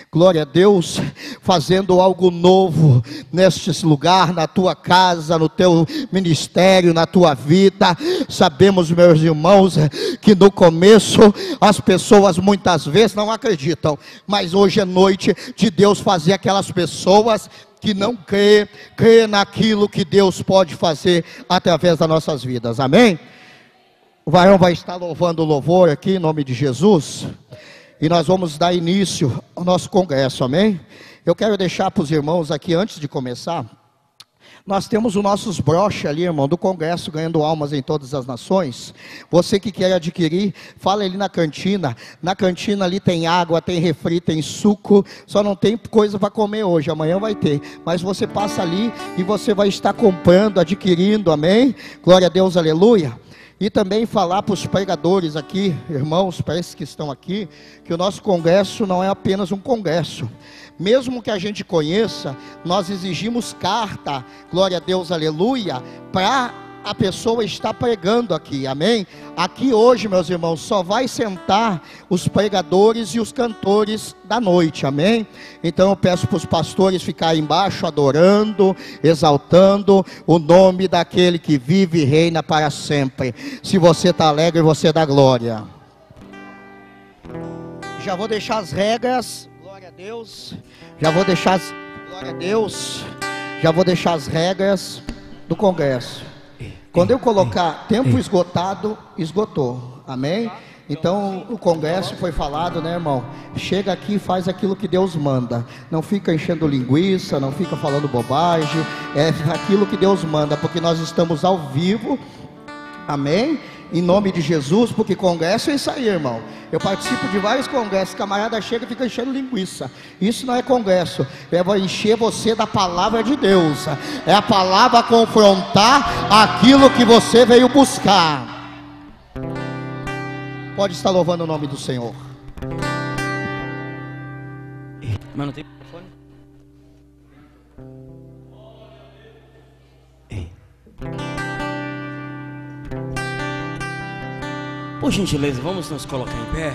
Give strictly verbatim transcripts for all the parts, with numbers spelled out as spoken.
glória a Deus, fazendo algo novo neste lugar, na tua casa, no teu ministério, na tua vida. Sabemos, meus irmãos, que no começo as pessoas muitas vezes não acreditam, mas hoje é noite de Deus fazer aquelas pessoas que não crê, crê naquilo que Deus pode fazer através das nossas vidas, amém? O varão vai estar louvando o louvor aqui em nome de Jesus, e nós vamos dar início ao nosso congresso, amém? Eu quero deixar para os irmãos aqui, antes de começar, nós temos os nossos broches ali, irmão, do congresso Ganhando Almas em Todas as Nações. Você que quer adquirir, fala ali na cantina. Na cantina ali tem água, tem refri, tem suco. Só não tem coisa para comer hoje, amanhã vai ter. Mas você passa ali e você vai estar comprando, adquirindo, amém? Glória a Deus, aleluia. E também falar para os pregadores aqui, irmãos, para esses que estão aqui, que o nosso congresso não é apenas um congresso. Mesmo que a gente conheça, nós exigimos carta, glória a Deus, aleluia, para a pessoa estar pregando aqui, amém? Aqui hoje, meus irmãos, só vai sentar os pregadores e os cantores da noite, amém? Então eu peço para os pastores ficarem embaixo, adorando, exaltando o nome daquele que vive e reina para sempre. Se você está alegre, você dá glória. Já vou deixar as regras, glória a Deus, já vou deixar as, glória a Deus, já vou deixar as regras do congresso. Quando eu colocar tempo esgotado, esgotou, amém? Então o congresso foi falado, né, irmão? Chega aqui e faz aquilo que Deus manda. Não fica enchendo linguiça, não fica falando bobagem. É aquilo que Deus manda, porque nós estamos ao vivo, amém? Em nome de Jesus, porque congresso é isso aí, irmão. Eu participo de vários congressos, camarada chega e fica enchendo linguiça. Isso não é congresso, é para encher você da palavra de Deus. É a palavra confrontar aquilo que você veio buscar. Pode estar louvando o nome do Senhor. Mas não tem telefone? Por gentileza, vamos nos colocar em pé.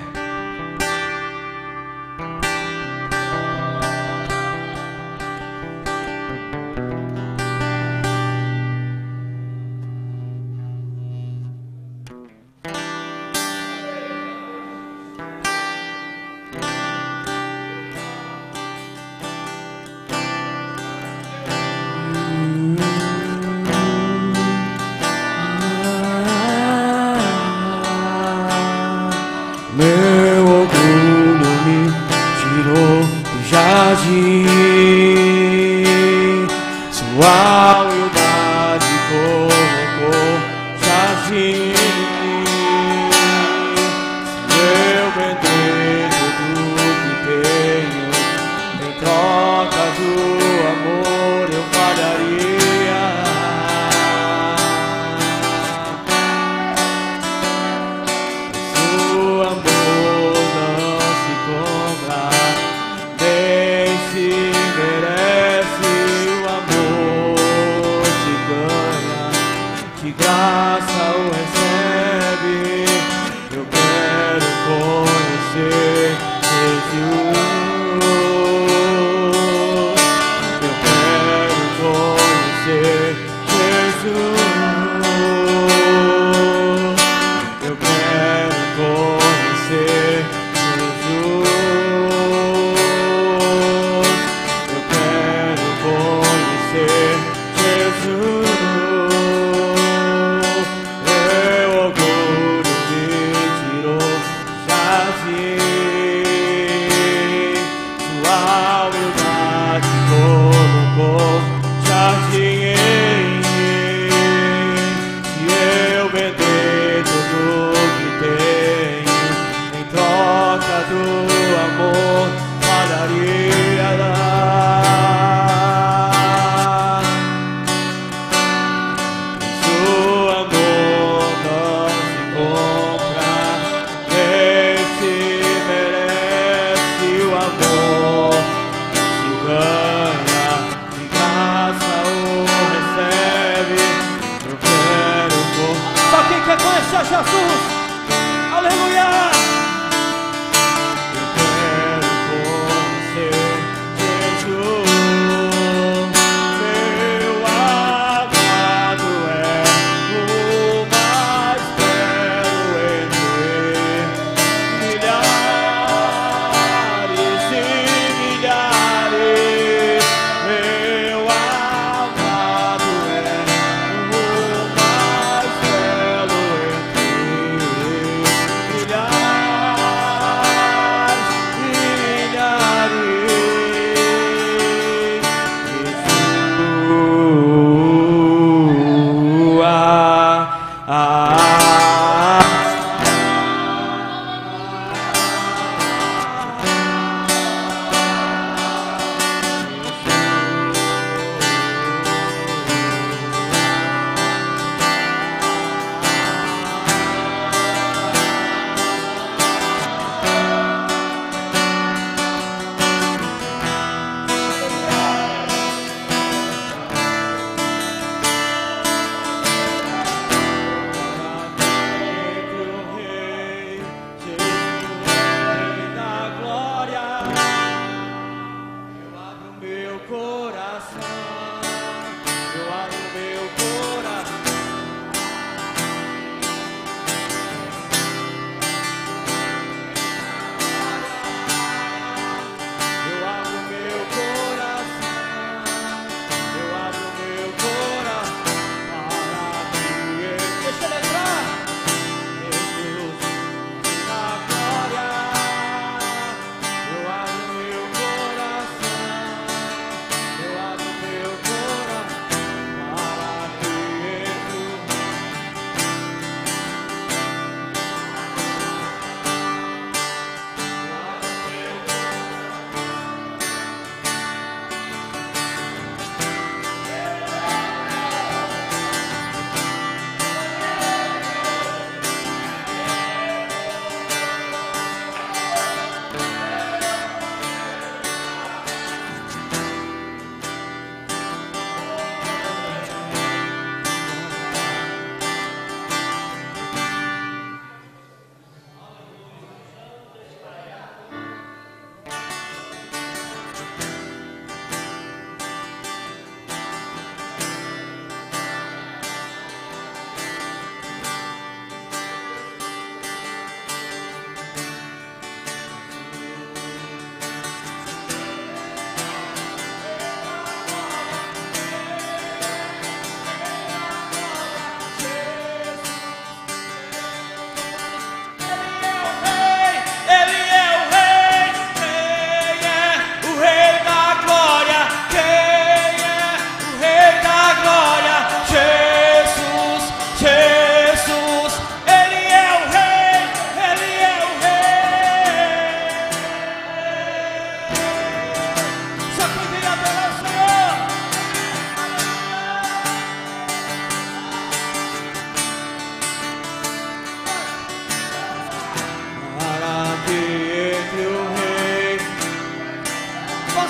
Jesus, aleluia. Eu quero conhecer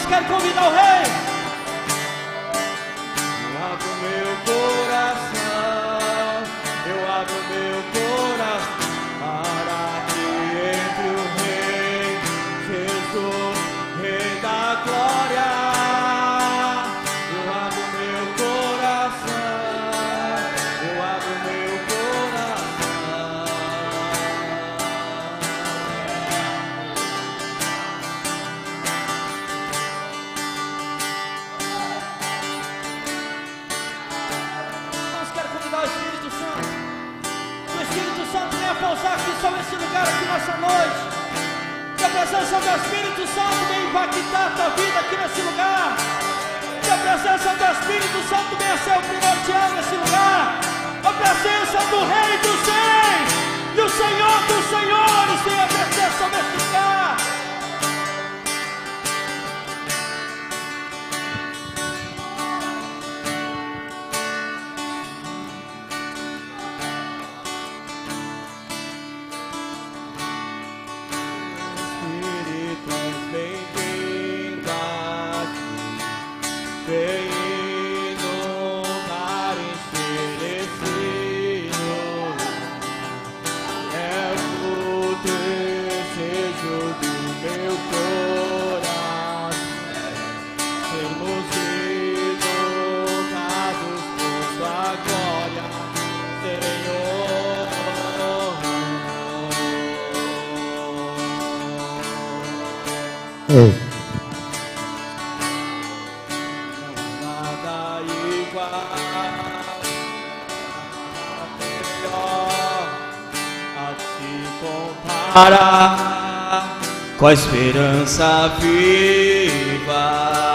Quantos querem convidar o Rei? Eu abro meu coração, eu abro meu coração para que entre o Rei, Jesus, Rei da glória. Eu abro meu coração, eu abro meu coração. Nós queremos convidar o Espírito Santo. Que o Espírito Santo venha pousar aqui sobre esse lugar aqui nessa noite. Que a presença do Espírito Santo venha impactar a tua vida aqui nesse lugar. Que a presença do Espírito Santo venha ser o primordial nesse lugar. A presença do Rei dos Reis e o Senhor dos Senhores venha presença nesse lugar. Espírito é bem-vindo aqui, vem inundar, encher esse lugar. É o desejo do meu coração, sermos inundados por tua glória, Senhor. Ei, Nada igual, melhor a te comparar com a esperança viva.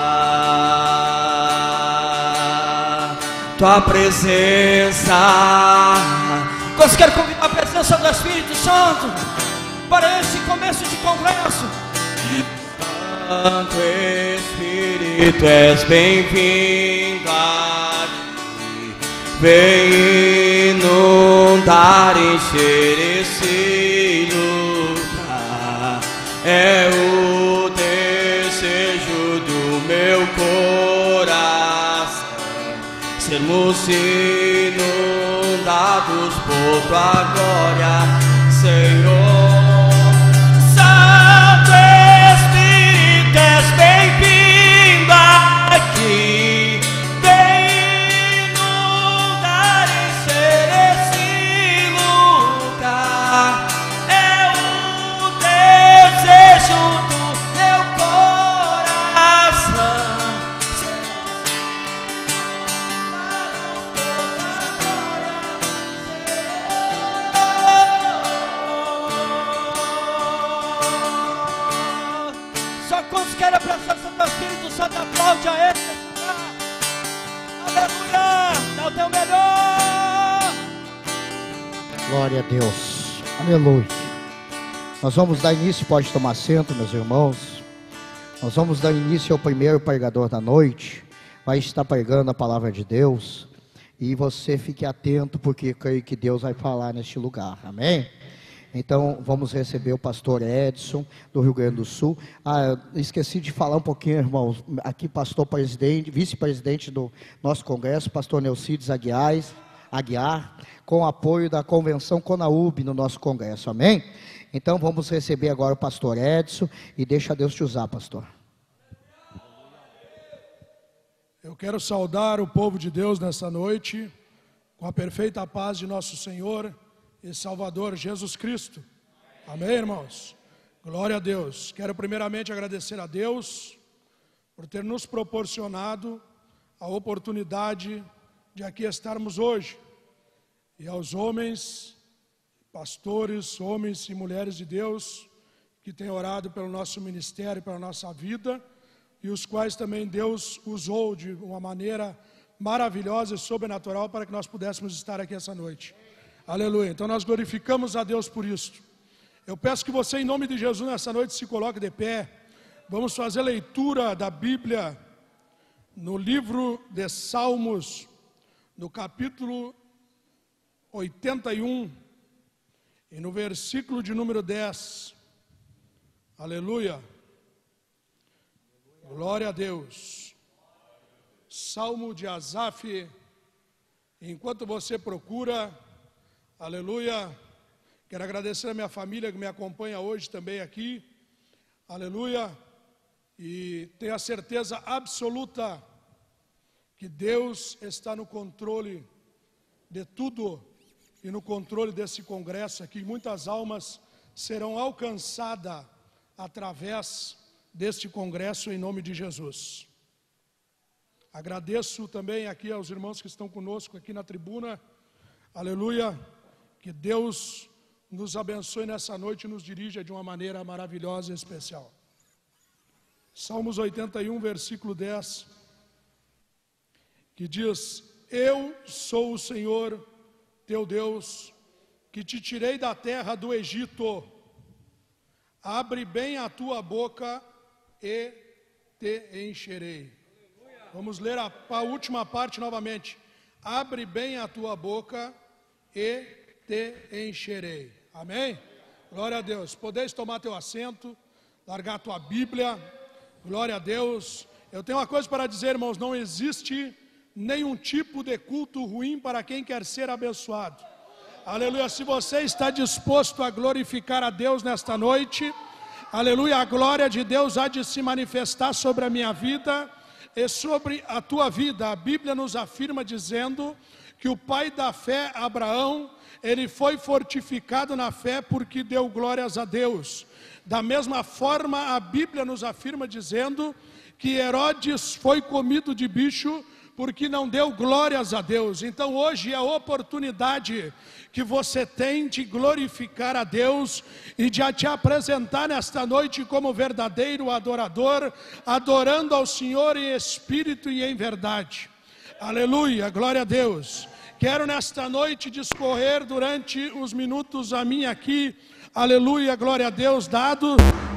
Tua presença. Nós queremos convidar a presença do Espírito Santo para esse começo de congresso. Santo Espírito, és bem-vindo aqui, vem inundar, encher esse lugar. É o desejo do meu coração, sermos inundados por tua glória, Senhor. És bem-vindo aqui, vem inundar, encher esse lugar. É o desejo do meu coração. Só quantos querem a presença do Espírito Santo, aplaude a Ele. Aleluia! Dá o teu melhor! glória a Deus. Aleluia. Nós vamos dar início, pode tomar assento, meus irmãos. Nós vamos dar início ao primeiro pregador da noite. Vai estar pregando a palavra de Deus. E você fique atento, porque creio que Deus vai falar neste lugar. Amém? Então, vamos receber o pastor Edson, do Rio Grande do Sul. Ah, esqueci de falar um pouquinho, irmãos. Aqui, pastor presidente, vice-presidente do nosso congresso, pastor Neucides Aguiar, Aguiar, com apoio da convenção Conaúb no nosso congresso. Amém? Então, vamos receber agora o pastor Edson e deixa Deus te usar, pastor. Eu quero saudar o povo de Deus nessa noite, com a perfeita paz de nosso Senhor e Salvador Jesus Cristo. Amém, irmãos? Glória a Deus. Quero primeiramente agradecer a Deus por ter nos proporcionado a oportunidade de aqui estarmos hoje. E aos homens, pastores, homens e mulheres de Deus que têm orado pelo nosso ministério, pela nossa vida, e os quais também Deus usou de uma maneira maravilhosa e sobrenatural para que nós pudéssemos estar aqui essa noite. Aleluia. Então nós glorificamos a Deus por isso. Eu peço que você, em nome de Jesus, nessa noite se coloque de pé. Vamos fazer leitura da Bíblia no livro de Salmos, no capítulo oitenta e um e no versículo de número dez. Aleluia. Glória a Deus. Salmo de Asaf. Enquanto você procura, aleluia, quero agradecer a minha família que me acompanha hoje também aqui, aleluia, e tenho a certeza absoluta que Deus está no controle de tudo e no controle desse congresso aqui. Muitas almas serão alcançadas através deste congresso em nome de Jesus. Agradeço também aqui aos irmãos que estão conosco aqui na tribuna, aleluia, que Deus nos abençoe nessa noite e nos dirija de uma maneira maravilhosa e especial. Salmos oitenta e um, versículo dez, que diz: eu sou o Senhor, teu Deus, que te tirei da terra do Egito, abre bem a tua boca e te encherei. Vamos ler a, a última parte novamente. Abre bem a tua boca e te encherei. Amém? Glória a Deus. Podeis tomar teu assento, largar a tua Bíblia. Glória a Deus. Eu tenho uma coisa para dizer, irmãos, não existe nenhum tipo de culto ruim para quem quer ser abençoado. Aleluia. Se você está disposto a glorificar a Deus nesta noite, aleluia, a glória de Deus há de se manifestar sobre a minha vida e sobre a tua vida. A Bíblia nos afirma dizendo que o pai da fé, Abraão, ele foi fortificado na fé porque deu glórias a Deus. Da mesma forma, a Bíblia nos afirma dizendo que Herodes foi comido de bicho porque não deu glórias a Deus. Então hoje é a oportunidade que você tem de glorificar a Deus e de te apresentar nesta noite como verdadeiro adorador, adorando ao Senhor em espírito e em verdade. Aleluia, glória a Deus. Quero nesta noite discorrer durante os minutos a mim aqui, aleluia, glória a Deus, dado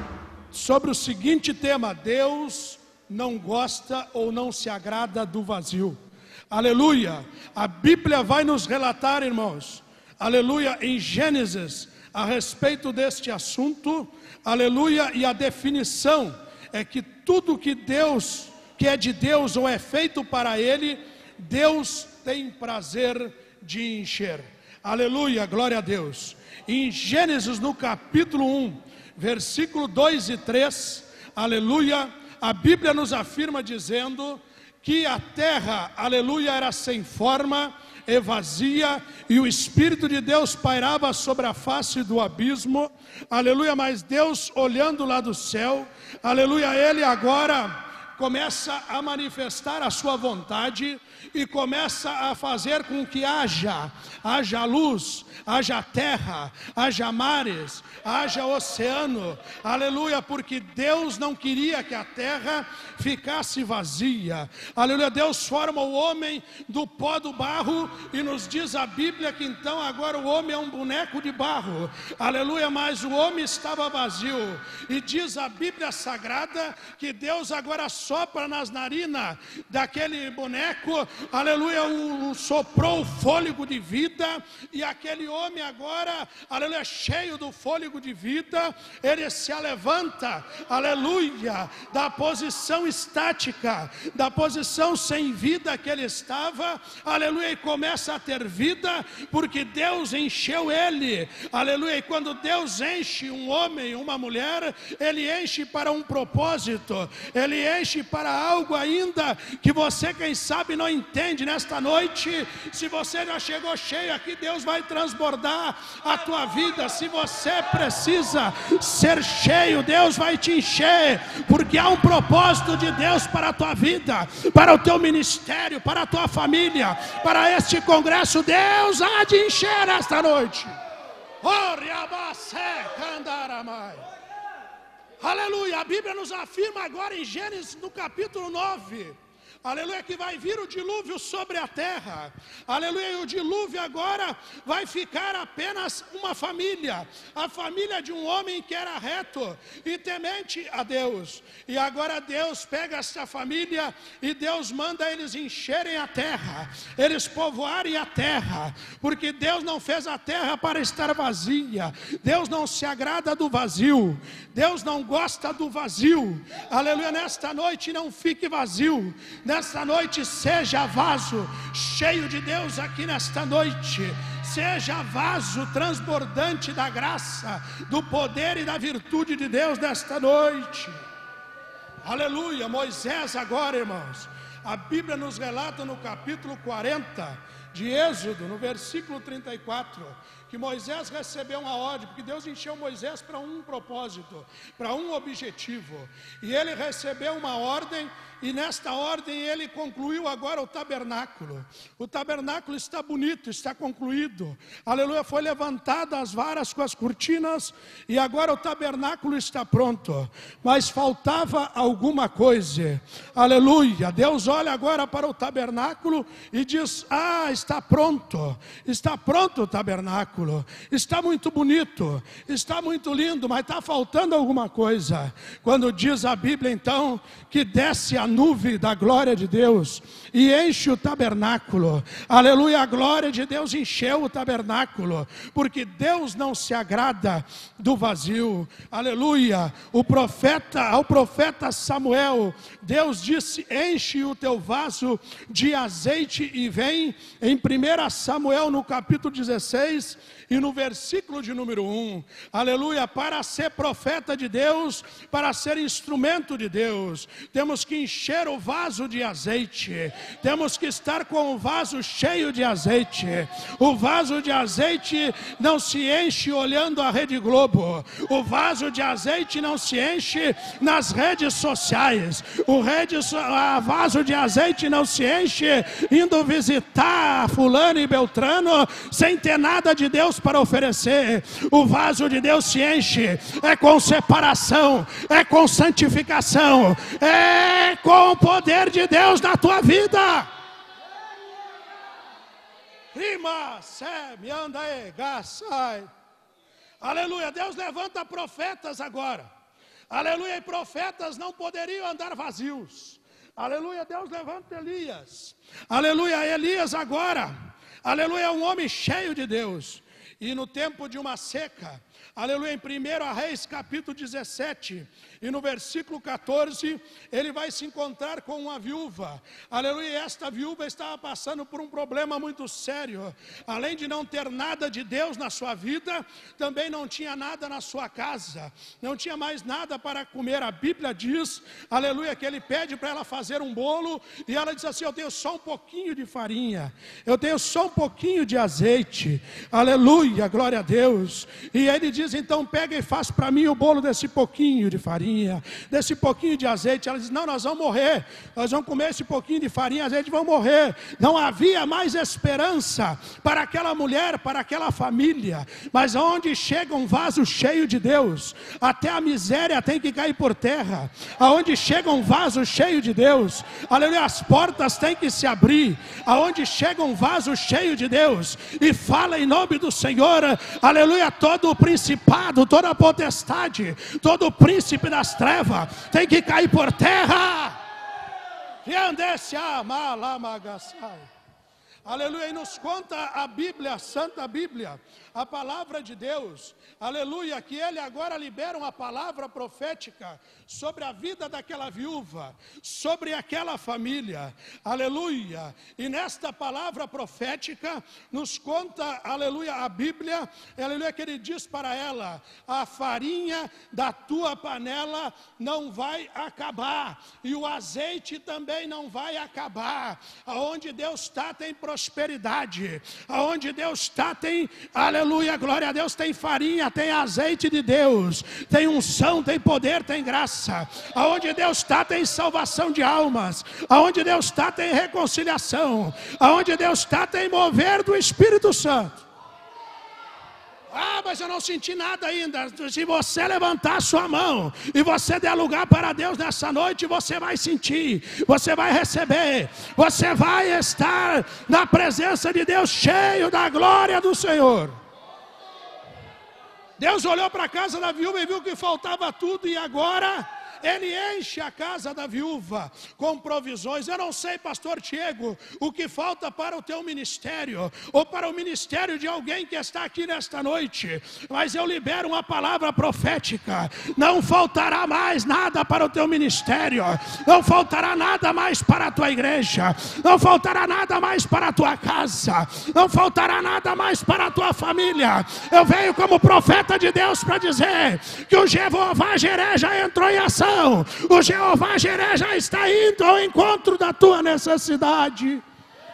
sobre o seguinte tema: Deus não gosta ou não se agrada do vazio. Aleluia. A Bíblia vai nos relatar, irmãos, aleluia, em Gênesis, a respeito deste assunto, aleluia, e a definição é que tudo que Deus, que é de Deus ou é feito para Ele, Deus tem prazer de encher. Aleluia, glória a Deus. Em Gênesis, no capítulo um, versículo dois e três, aleluia, a Bíblia nos afirma dizendo que a terra, aleluia, era sem forma e vazia, e o Espírito de Deus pairava sobre a face do abismo, aleluia, mas Deus olhando lá do céu, aleluia, Ele agora começa a manifestar a sua vontade e começa a fazer com que haja, haja luz, haja terra, haja mares, haja oceano, aleluia, porque Deus não queria que a terra ficasse vazia, aleluia. Deus forma o homem do pó do barro e nos diz a Bíblia que então agora o homem é um boneco de barro, aleluia, mas o homem estava vazio, e diz a Bíblia Sagrada que Deus agora sopra nas narinas daquele boneco, aleluia, um, soprou o fôlego de vida, e aquele homem agora, aleluia, cheio do fôlego de vida, ele se levanta, aleluia, da posição estática, da posição sem vida que ele estava, aleluia, e começa a ter vida, porque Deus encheu ele, aleluia. E quando Deus enche um homem, uma mulher, ele enche para um propósito, ele enche para algo ainda que você, quem sabe, não entende. Nesta noite, se você já chegou cheio aqui, Deus vai transbordar a tua vida. Se você precisa ser cheio, Deus vai te encher, porque há um propósito de Deus para a tua vida, para o teu ministério, para a tua família, para este congresso. Deus há de encher esta noite. Aleluia. A Bíblia nos afirma agora em Gênesis no capítulo nove, aleluia, que vai vir o dilúvio sobre a terra, aleluia, e o dilúvio agora vai ficar apenas uma família, a família de um homem que era reto e temente a Deus, e agora Deus pega essa família e Deus manda eles encherem a terra, eles povoarem a terra, porque Deus não fez a terra para estar vazia, Deus não se agrada do vazio, Deus não gosta do vazio, aleluia, nesta noite não fique vazio, nesta noite seja vaso cheio de Deus aqui nesta noite, seja vaso transbordante da graça, do poder e da virtude de Deus nesta noite, aleluia. Moisés agora, irmãos, a Bíblia nos relata no capítulo quarenta de Êxodo, no versículo trinta e quatro, que Moisés recebeu uma ordem, porque Deus encheu Moisés para um propósito, para um objetivo, e ele recebeu uma ordem, e nesta ordem ele concluiu agora o tabernáculo. O tabernáculo está bonito, está concluído, aleluia, foi levantada as varas com as cortinas, e agora o tabernáculo está pronto, mas faltava alguma coisa, aleluia. Deus olha agora para o tabernáculo e diz: ah, está pronto, está pronto o tabernáculo, está muito bonito, está muito lindo, mas está faltando alguma coisa. Quando diz a Bíblia então que desce a nuvem da glória de Deus e enche o tabernáculo, aleluia, a glória de Deus encheu o tabernáculo, porque Deus não se agrada do vazio, aleluia. O profeta, ao profeta Samuel, Deus disse: enche o teu vaso de azeite e vem. Em primeiro Samuel, no capítulo dezesseis e no versículo de número um, aleluia, para ser profeta de Deus, para ser instrumento de Deus, temos que encher o vaso de azeite, temos que estar com o vaso cheio de azeite. O vaso de azeite não se enche olhando a Rede Globo, o vaso de azeite não se enche nas redes sociais, o rede, a vaso de azeite não se enche indo visitar fulano e beltrano sem ter nada de Deus para oferecer. O vaso de Deus se enche é com separação, é com santificação, é com o poder de Deus na tua vida. Rima, se, me anda aí, gasai. Aleluia, Deus levanta profetas agora. Aleluia, e profetas não poderiam andar vazios. Aleluia, Deus levanta Elias. Aleluia, Elias agora, aleluia, é um homem cheio de Deus. E no tempo de uma seca, aleluia, em primeiro Reis capítulo dezessete e no versículo quatorze, ele vai se encontrar com uma viúva, aleluia, e esta viúva estava passando por um problema muito sério. Além de não ter nada de Deus na sua vida, também não tinha nada na sua casa, não tinha mais nada para comer. A Bíblia diz, aleluia, que ele pede para ela fazer um bolo, e ela diz assim: eu tenho só um pouquinho de farinha, eu tenho só um pouquinho de azeite, aleluia, glória a Deus. E ele diz: então pega e faz para mim o bolo desse pouquinho de farinha, desse pouquinho de azeite. Ela diz: não, nós vamos morrer, nós vamos comer esse pouquinho de farinha e azeite, vamos morrer. Não havia mais esperança para aquela mulher, para aquela família. Mas onde chega um vaso cheio de Deus, até a miséria tem que cair por terra. Aonde chega um vaso cheio de Deus, aleluia, as portas têm que se abrir. Aonde chega um vaso cheio de Deus e fala em nome do Senhor, aleluia, todo o principado, toda a potestade, todo o príncipe das trevas tem que cair por terra. Aleluia, e nos conta a Bíblia, a Santa Bíblia, a palavra de Deus, aleluia, que ele agora libera uma palavra profética sobre a vida daquela viúva, sobre aquela família, aleluia. E nesta palavra profética nos conta, aleluia, a Bíblia, aleluia, que ele diz para ela: a farinha da tua panela não vai acabar, e o azeite também não vai acabar. Aonde Deus está tem prosperidade, aonde Deus está tem, aleluia, glória a Deus, tem farinha, tem azeite de Deus, tem unção, tem poder, tem graça. Aonde Deus está tem salvação de almas, aonde Deus está tem reconciliação, aonde Deus está tem mover do Espírito Santo. Ah, mas eu não senti nada ainda. Se você levantar a sua mão e você der lugar para Deus nessa noite, você vai sentir, você vai receber, você vai estar na presença de Deus cheio da glória do Senhor. Deus olhou para a casa da viúva e viu que faltava tudo, e agora Ele enche a casa da viúva com provisões. Eu não sei, pastor Tiago, o que falta para o teu ministério, ou para o ministério de alguém que está aqui nesta noite, mas eu libero uma palavra profética. Não faltará mais nada para o teu ministério, não faltará nada mais para a tua igreja, não faltará nada mais para a tua casa, não faltará nada mais para a tua família. Eu venho como profeta de Deus para dizer que o Jeová Jireh já entrou em ação. O Jeová Jireh já está indo ao encontro da tua necessidade.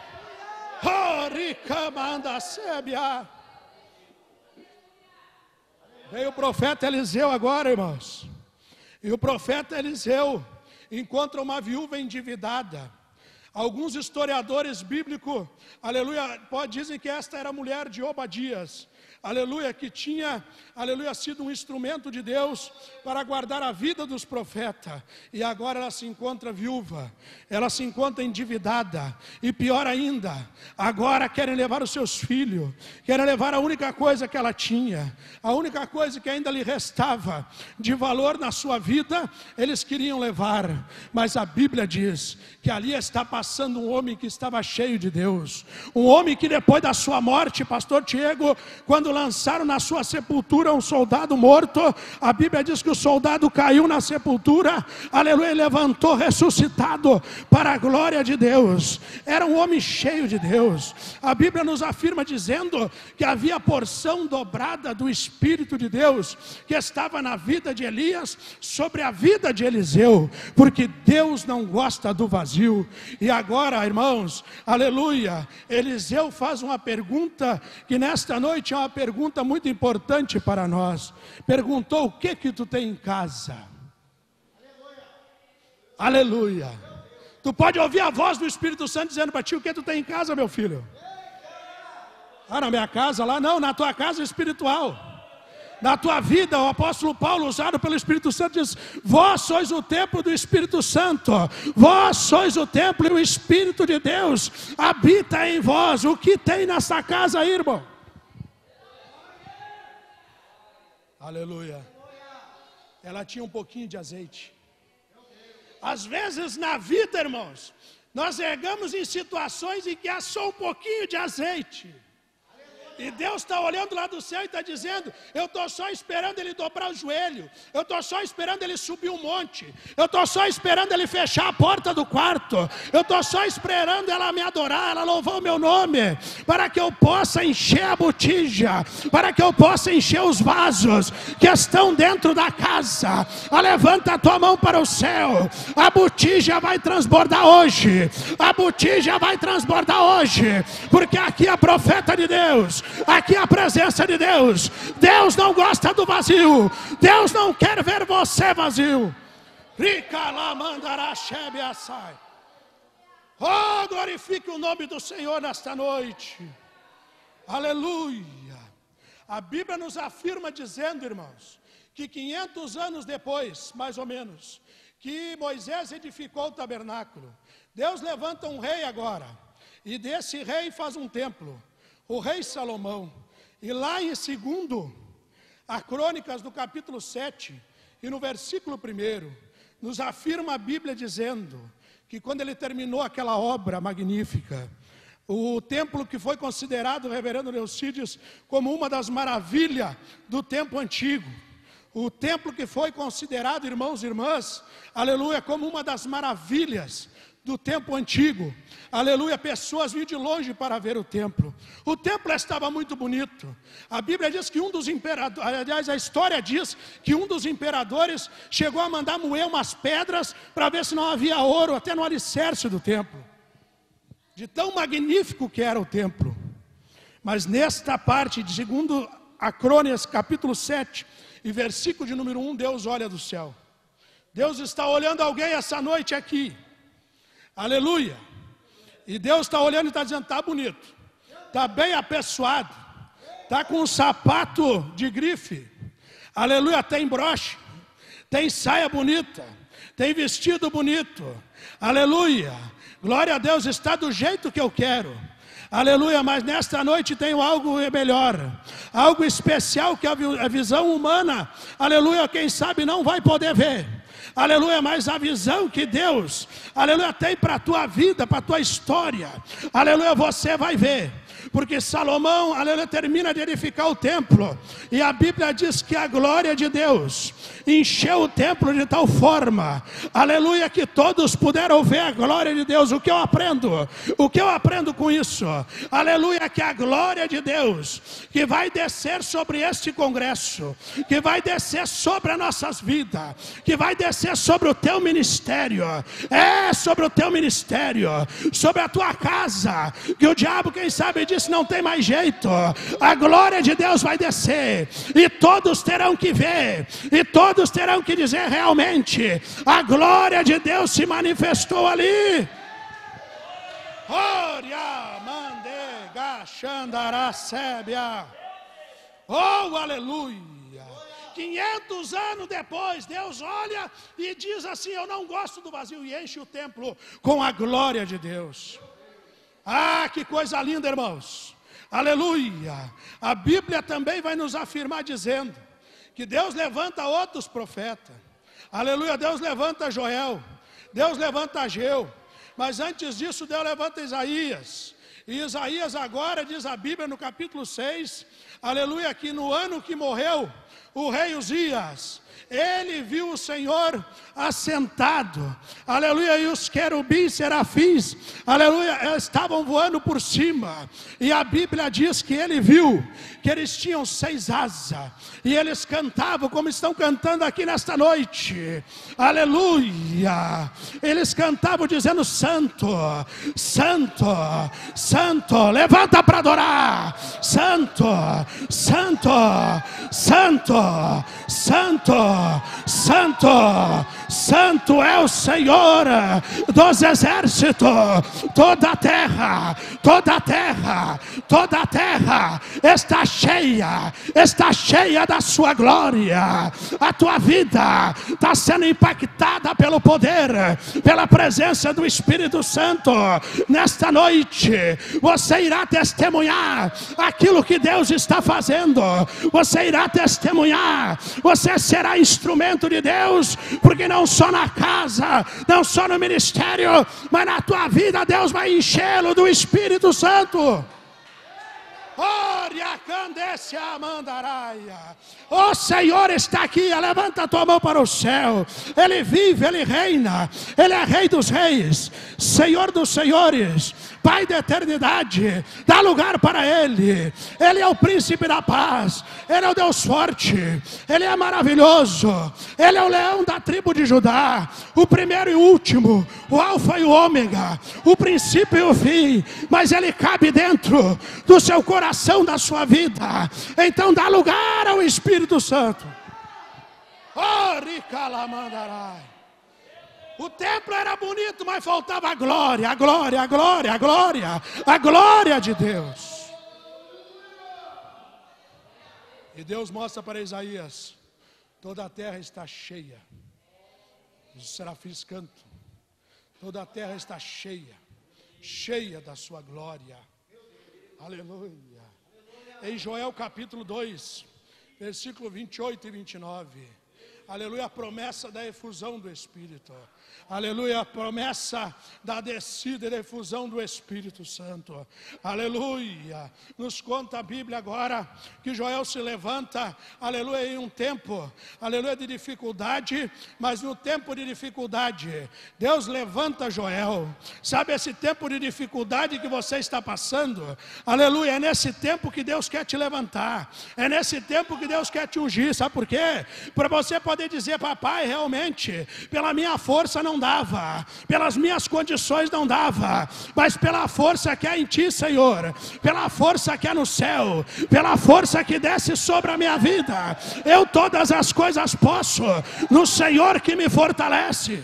Veio o profeta Eliseu agora, irmãos. E o profeta Eliseu encontra uma viúva endividada. Alguns historiadores bíblicos, aleluia, dizem que esta era a mulher de Obadias. Aleluia, que tinha, aleluia, sido um instrumento de Deus para guardar a vida dos profetas. E agora ela se encontra viúva, ela se encontra endividada. E pior ainda, agora querem levar os seus filhos, querem levar a única coisa que ela tinha, a única coisa que ainda lhe restava de valor na sua vida, eles queriam levar. Mas a Bíblia diz que ali está passando um homem que estava cheio de Deus. Um homem que depois da sua morte, pastor Tiago, quando lançaram na sua sepultura um soldado morto, a Bíblia diz que o soldado caiu na sepultura, aleluia, e levantou ressuscitado para a glória de Deus. Era um homem cheio de Deus. A Bíblia nos afirma dizendo que havia porção dobrada do Espírito de Deus que estava na vida de Elias sobre a vida de Eliseu, porque Deus não gosta do vazio. E agora, irmãos, aleluia, Eliseu faz uma pergunta que nesta noite é uma pergunta muito importante para nós. Perguntou: o que que tu tem em casa? Aleluia. Aleluia. Tu pode ouvir a voz do Espírito Santo dizendo para ti: o que tu tem em casa, meu filho? Ah, na minha casa lá? Não, na tua casa espiritual. Na tua vida, o apóstolo Paulo, usado pelo Espírito Santo, diz: vós sois o templo do Espírito Santo, vós sois o templo e o Espírito de Deus habita em vós. O que tem nessa casa aí, irmão? Aleluia. Ela tinha um pouquinho de azeite. Às vezes na vida, irmãos, nós chegamos em situações em que há só um pouquinho de azeite. E Deus está olhando lá do céu e está dizendo: eu estou só esperando ele dobrar o joelho, eu estou só esperando ele subir o monte, eu estou só esperando ele fechar a porta do quarto, eu estou só esperando ela me adorar, ela louvar o meu nome, para que eu possa encher a botija, para que eu possa encher os vasos que estão dentro da casa. Ah, levanta a tua mão para o céu, a botija vai transbordar hoje, a botija vai transbordar hoje, porque aqui é a profeta de Deus, aqui a presença de Deus. Deus não gosta do vazio, Deus não quer ver você vazio. Oh, glorifique o nome do Senhor nesta noite. Aleluia. A Bíblia nos afirma dizendo, irmãos, que quinhentos anos depois, mais ou menos, que Moisés edificou o tabernáculo, Deus levanta um rei agora, e desse rei faz um templo, o rei Salomão. E lá em segundo a Crônicas, do capítulo sete e no versículo primeiro, nos afirma a Bíblia dizendo que quando ele terminou aquela obra magnífica, o templo que foi considerado, o reverendo Leucídios, como uma das maravilhas do tempo antigo, o templo que foi considerado, irmãos e irmãs, aleluia, como uma das maravilhas do tempo antigo, aleluia, pessoas vinham de longe para ver o templo. O templo estava muito bonito. A Bíblia diz que um dos imperadores, aliás, a história diz que um dos imperadores chegou a mandar moer umas pedras para ver se não havia ouro até no alicerce do templo, de tão magnífico que era o templo. Mas nesta parte, de segundo a Crônicas, capítulo sete e versículo de número um, Deus olha do céu. Deus está olhando alguém essa noite aqui. Aleluia. E Deus está olhando e está dizendo: está bonito, está bem apessoado, Está com um sapato de grife. Aleluia, tem broche. Tem saia bonita. Tem vestido bonito. Aleluia. Glória a Deus, está do jeito que eu quero. Aleluia, mas nesta noite tenho algo melhor, algo especial que a visão humana, aleluia, quem sabe não vai poder ver. Aleluia, mas a visão que Deus, aleluia, tem para a tua vida, para a tua história, aleluia, você vai ver. Porque Salomão, aleluia, termina de edificar o templo, e a Bíblia diz que a glória de Deus encheu o templo de tal forma, aleluia, que todos puderam ver a glória de Deus. O que eu aprendo? O que eu aprendo com isso? Aleluia, que a glória de Deus, que vai descer sobre este congresso, que vai descer sobre as nossas vidas, que vai descer sobre o teu ministério, é sobre o teu ministério, sobre a tua casa, que o diabo, quem sabe, diz não tem mais jeito. A glória de Deus vai descer, e todos terão que ver, e todos terão que dizer: realmente a glória de Deus se manifestou ali. Oh, aleluia. quinhentos anos depois, Deus olha e diz assim: eu não gosto do vazio, e enche o templo com a glória de Deus. Ah, que coisa linda, irmãos. Aleluia. A Bíblia também vai nos afirmar dizendo que Deus levanta outros profetas. Aleluia, Deus levanta Joel, Deus levanta Ageu, mas antes disso Deus levanta Isaías. E Isaías agora, diz a Bíblia no capítulo seis, aleluia, que no ano que morreu o rei Uzias, ele viu o Senhor assentado, aleluia, e os querubins, serafins, aleluia, estavam voando por cima, e a Bíblia diz que ele viu que eles tinham seis asas, e eles cantavam como estão cantando aqui nesta noite, aleluia, eles cantavam dizendo: santo, santo, santo, levanta para adorar, santo, santo, santo, santo, santo, santo é o Senhor dos exércitos. Toda a terra, toda a terra, toda a terra está cheia, está cheia da sua glória. A tua vida está sendo impactada pelo poder, pela presença do Espírito Santo. Nesta noite você irá testemunhar aquilo que Deus está fazendo. Você irá testemunhar, você será instrumento de Deus, porque não só na casa, não só no ministério, mas na tua vida Deus vai enchê-lo do Espírito Santo. O Senhor está aqui, levanta a tua mão para o céu. Ele vive, Ele reina, Ele é Rei dos reis, Senhor dos senhores, Pai da eternidade. Dá lugar para Ele. Ele é o príncipe da paz, Ele é o Deus forte, Ele é maravilhoso, Ele é o leão da tribo de Judá, o primeiro e o último, o alfa e o ômega, o princípio e o fim. Mas Ele cabe dentro do seu coração, da sua vida. Então dá lugar ao Espírito Santo. O templo era bonito, mas faltava a glória, a glória, a glória, a glória, a glória de Deus. E Deus mostra para Isaías: toda a terra está cheia. Os serafins cantam: toda a terra está cheia, cheia da sua glória. Aleluia. Em Joel capítulo dois, versículo vinte e oito e vinte e nove, aleluia, a promessa da efusão do Espírito. Aleluia, a promessa da descida e da efusão do Espírito Santo. Aleluia. Nos conta a Bíblia agora que Joel se levanta, aleluia, em um tempo, aleluia, de dificuldade, mas no tempo de dificuldade, Deus levanta Joel. Sabe esse tempo de dificuldade que você está passando? Aleluia, é nesse tempo que Deus quer te levantar. É nesse tempo que Deus quer te ungir. Sabe por quê? Para você poder dizer: papai, realmente, pela minha força não dava, pelas minhas condições não dava, mas pela força que é em ti, Senhor, pela força que é no céu, pela força que desce sobre a minha vida, eu todas as coisas posso no Senhor que me fortalece.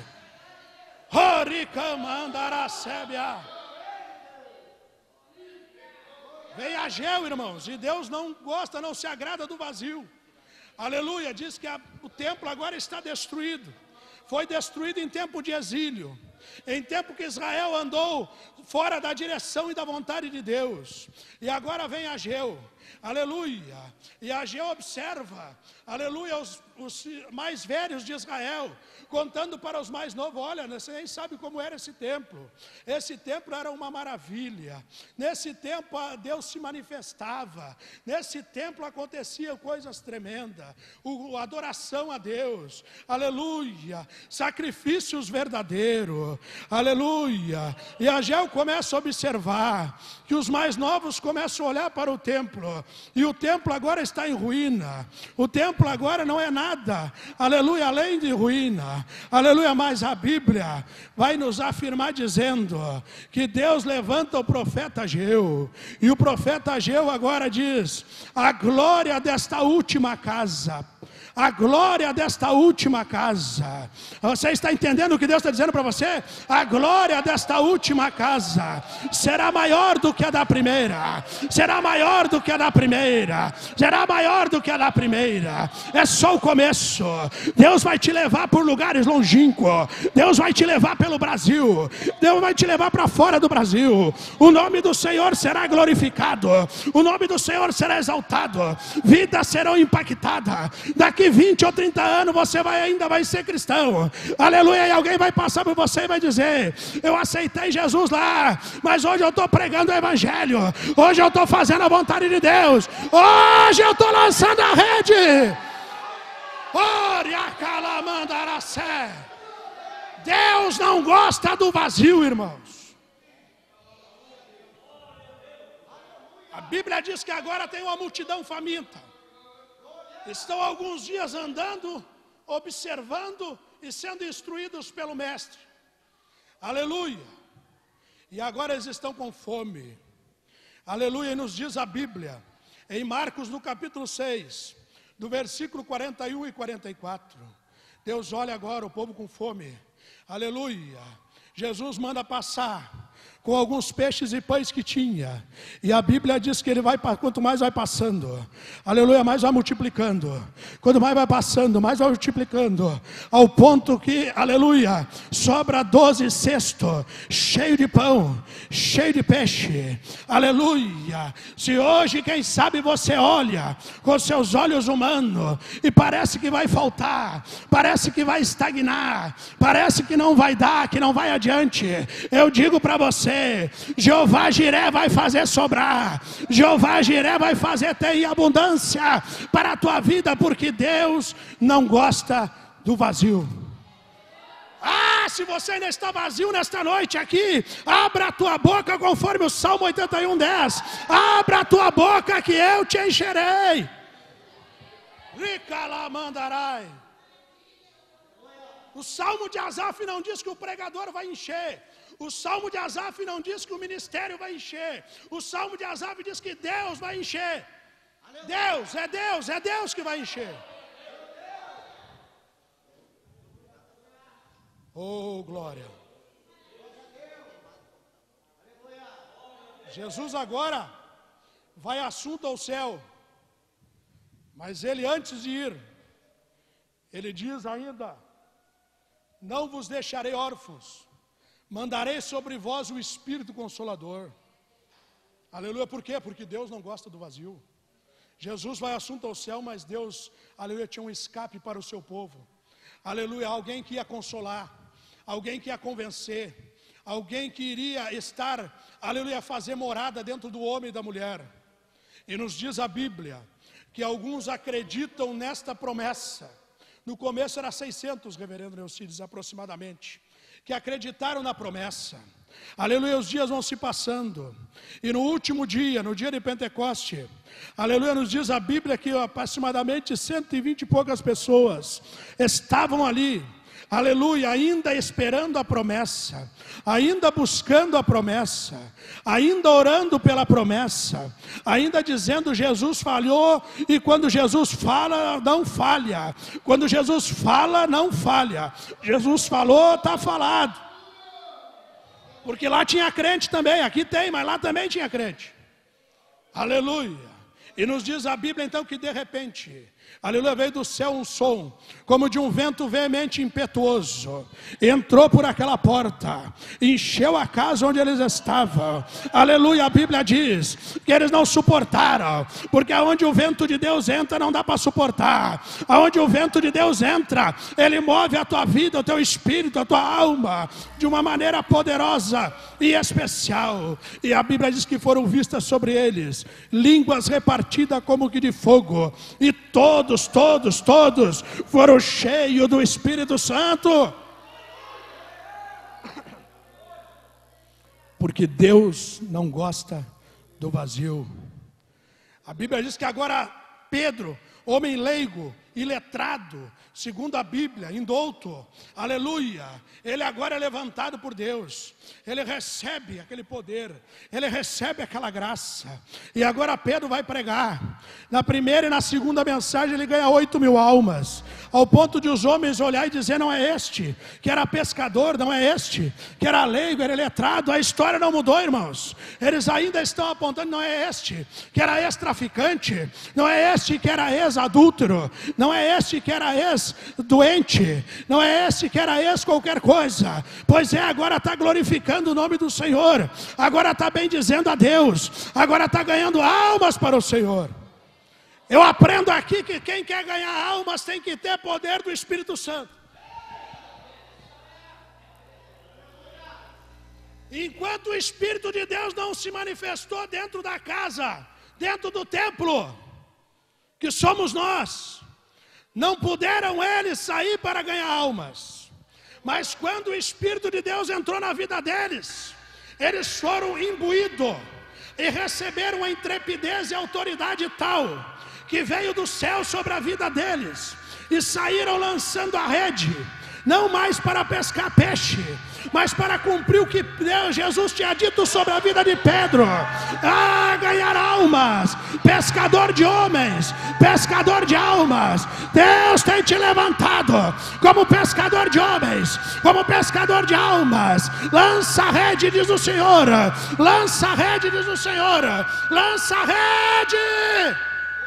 Vem Ageu, irmãos, e Deus não gosta, não se agrada do vazio. Aleluia, diz que a, o templo agora está destruído. Foi destruído em tempo de exílio, em tempo que Israel andou fora da direção e da vontade de Deus. E agora vem Ageu, aleluia, e Ageu observa, aleluia, os, os mais velhos de Israel, contando para os mais novos: olha, você nem sabe como era esse templo. Esse templo era uma maravilha. Nesse templo Deus se manifestava. Nesse templo aconteciam coisas tremendas. O, a adoração a Deus, aleluia, sacrifícios verdadeiros, aleluia. E Ageu começa a observar que os mais novos começam a olhar para o templo, e o templo agora está em ruína. O templo agora não é nada, aleluia, além de ruína. Aleluia, mas a Bíblia vai nos afirmar dizendo que Deus levanta o profeta Ageu, e o profeta Ageu agora diz: a glória desta última casa, a glória desta última casa. Você está entendendo o que Deus está dizendo para você? A glória desta última casa será maior do que a da primeira, será maior do que a da primeira, será maior do que a da primeira. É só o começo. Deus vai te levar por lugares longínquos, Deus vai te levar pelo Brasil, Deus vai te levar para fora do Brasil. O nome do Senhor será glorificado, o nome do Senhor será exaltado, vidas serão impactadas. Daqui vinte ou trinta anos você vai, ainda vai ser cristão, aleluia, e alguém vai passar por você e vai dizer: eu aceitei Jesus lá, mas hoje eu estou pregando o evangelho, hoje eu estou fazendo a vontade de Deus, hoje eu estou lançando a rede. Deus não gosta do vazio, irmãos. A Bíblia diz que agora tem uma multidão faminta. Estão alguns dias andando, observando e sendo instruídos pelo Mestre. Aleluia. E agora eles estão com fome. Aleluia. E nos diz a Bíblia, em Marcos no capítulo seis, do versículo quarenta e um e quarenta e quatro. Deus olha agora o povo com fome. Aleluia. Jesus manda passar com alguns peixes e pães que tinha, e a Bíblia diz que ele vai, quanto mais vai passando, aleluia, mais vai multiplicando, quanto mais vai passando, mais vai multiplicando, ao ponto que, aleluia, sobra doze cestos, cheio de pão, cheio de peixe, aleluia. Se hoje, quem sabe, você olha com seus olhos humanos, e parece que vai faltar, parece que vai estagnar, parece que não vai dar, que não vai adiante, eu digo para você: Jeová Jiré vai fazer sobrar, Jeová Jiré vai fazer ter em abundância para a tua vida, porque Deus não gosta do vazio. Ah, se você ainda está vazio nesta noite aqui, abra a tua boca conforme o Salmo oitenta e um, dez. Abra a tua boca que eu te encherei. Ricalamandarai. O Salmo de Asaf não diz que o pregador vai encher. O Salmo de Asaf não diz que o ministério vai encher. O Salmo de Asaf diz que Deus vai encher. Deus, é Deus, é Deus que vai encher. Oh, glória. Jesus agora vai assunto ao céu. Mas ele, antes de ir, ele diz ainda: não vos deixarei órfãos, mandarei sobre vós o Espírito Consolador. Aleluia, por quê? Porque Deus não gosta do vazio. Jesus vai assunto ao céu, mas Deus, aleluia, tinha um escape para o seu povo. Aleluia, alguém que ia consolar, alguém que ia convencer, alguém que iria estar, aleluia, fazer morada dentro do homem e da mulher. E nos diz a Bíblia que alguns acreditam nesta promessa. No começo era seiscentos, reverendo Neucides, aproximadamente, que acreditaram na promessa. Aleluia, os dias vão se passando, e no último dia, no dia de Pentecoste, aleluia, nos diz a Bíblia que aproximadamente cento e vinte e poucas pessoas estavam ali, aleluia, ainda esperando a promessa, ainda buscando a promessa, ainda orando pela promessa, ainda dizendo: Jesus falhou, e quando Jesus fala, não falha, quando Jesus fala, não falha, Jesus falou, está falado. Porque lá tinha crente também, aqui tem, mas lá também tinha crente. Aleluia. E nos diz a Bíblia então que de repente, aleluia, veio do céu um som, como de um vento veemente e impetuoso, entrou por aquela porta, encheu a casa onde eles estavam, aleluia. A Bíblia diz que eles não suportaram, porque aonde o vento de Deus entra não dá para suportar, aonde o vento de Deus entra, ele move a tua vida, o teu espírito, a tua alma, de uma maneira poderosa e especial. E a Bíblia diz que foram vistas sobre eles línguas repartidas como que de fogo, e todos, todos, todos foram cheios do Espírito Santo. Porque Deus não gosta do vazio. A Bíblia diz que agora Pedro, homem leigo, iletrado, segundo a Bíblia, indouto, aleluia, ele agora é levantado por Deus, ele recebe aquele poder, ele recebe aquela graça, e agora Pedro vai pregar. Na primeira e na segunda mensagem ele ganha oito mil almas, ao ponto de os homens olhar e dizer: não é este que era pescador, não é este que era leigo, era letrado. A história não mudou, irmãos, eles ainda estão apontando: não é este que era ex-traficante, não é este que era ex-adúltero, não é este que era ex-doente, não é este que era ex-qualquer coisa. Pois é, agora está glorificando o nome do Senhor, agora está bendizendo a Deus, agora está ganhando almas para o Senhor. Eu aprendo aqui que quem quer ganhar almas tem que ter poder do Espírito Santo. Enquanto o Espírito de Deus não se manifestou dentro da casa, dentro do templo, que somos nós, não puderam eles sair para ganhar almas. Mas quando o Espírito de Deus entrou na vida deles, eles foram imbuídos e receberam a intrepidez e autoridade tal que veio do céu sobre a vida deles, e saíram lançando a rede, não mais para pescar peixe, mas para cumprir o que Deus, Jesus tinha dito sobre a vida de Pedro: ah, ganhar almas, pescador de homens, pescador de almas. Deus tem te levantado como pescador de homens, como pescador de almas. Lança a rede, diz o Senhor, lança a rede, diz o Senhor, lança a rede.